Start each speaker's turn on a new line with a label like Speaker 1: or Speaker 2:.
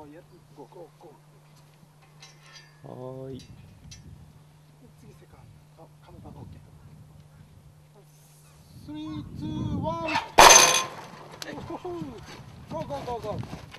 Speaker 1: やゴーゴーゴー。
Speaker 2: はーい。
Speaker 1: 次セカンド。あ、カムバックオッケー。3、2、1。ゴーゴーゴーゴー。